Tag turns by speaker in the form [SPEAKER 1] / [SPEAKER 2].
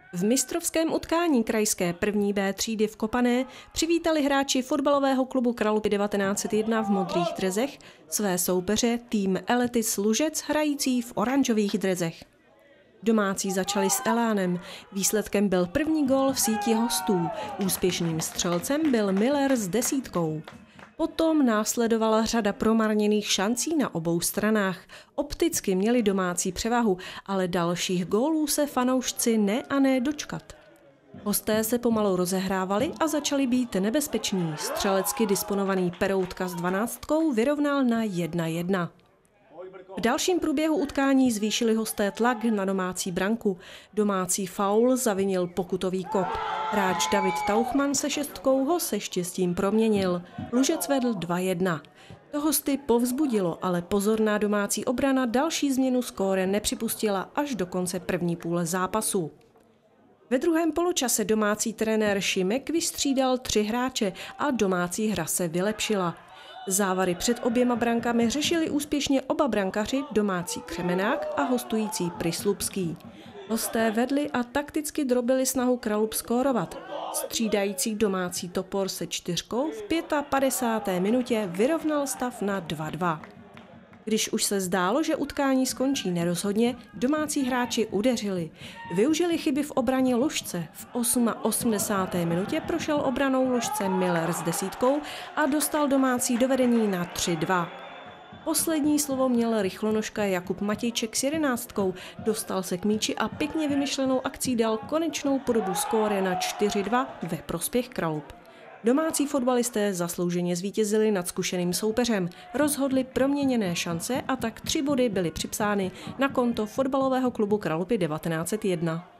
[SPEAKER 1] V mistrovském utkání krajské první B třídy v Kopané přivítali hráči fotbalového klubu Kralupy 1901 v modrých drezech své soupeře tým Eletis Lužec hrající v oranžových drezech. Domácí začali s elánem. Výsledkem byl první gól v síti hostů. Úspěšným střelcem byl Miller s 10. Potom následovala řada promarněných šancí na obou stranách. Opticky měli domácí převahu, ale dalších gólů se fanoušci ne dočkat. Hosté se pomalu rozehrávali a začali být nebezpeční. Střelecky disponovaný Peroutka s 12 vyrovnal na 1:1. V dalším průběhu utkání zvýšili hosté tlak na domácí branku. Domácí faul zavinil pokutový kop. Hráč David Tauchman se 6 ho se štěstím proměnil. Lužec vedl 2:1. To hosty povzbudilo, ale pozorná domácí obrana další změnu skóre nepřipustila až do konce první půle zápasu. Ve druhém poločase domácí trenér Šimek vystřídal 3 hráče a domácí hra se vylepšila. Závary před oběma brankami řešili úspěšně oba brankaři, domácí Křemenák a hostující Prislupský. Hosté vedli a takticky drobili snahu Kralup skórovat. Střídající domácí Topor se 4 v 55. minutě vyrovnal stav na 2:2. Když už se zdálo, že utkání skončí nerozhodně, domácí hráči udeřili. Využili chyby v obraně Lužce. V 88. minutě prošel obranou Lužce Miller s 10 a dostal domácí do vedení na 3:2. Poslední slovo měl rychlonožka Jakub Matějček s 11. Dostal se k míči a pěkně vymyšlenou akcí dal konečnou podobu skóre na 4:2 ve prospěch Kralup. Domácí fotbalisté zaslouženě zvítězili nad zkušeným soupeřem, rozhodli proměněné šance a tak 3 body byly připsány na konto fotbalového klubu Kralupy 1901.